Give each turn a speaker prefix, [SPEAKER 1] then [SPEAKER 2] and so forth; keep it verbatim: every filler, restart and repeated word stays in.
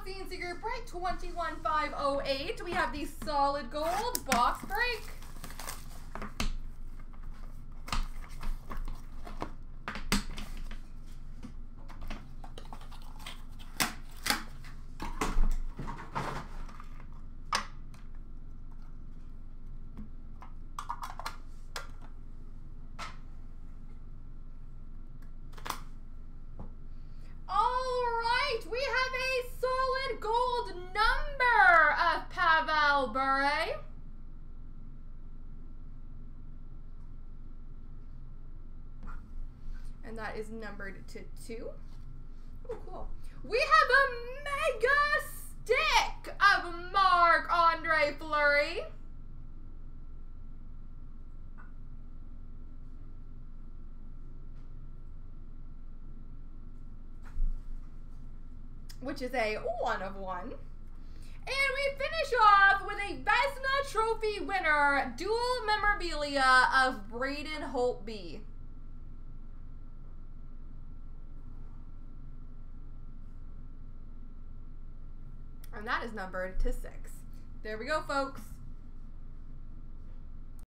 [SPEAKER 1] C N C group break twenty-one five oh eight. We have the solid gold box break. We have a solid gold number of Pavel Bure. And that is numbered to two. Oh, cool. We have a mega stick of Marc-Andre Fleury. Which is a one of one. And we finish off with a Vezina Trophy winner, dual memorabilia of Braden Holtby. And that is numbered to six. There we go, folks.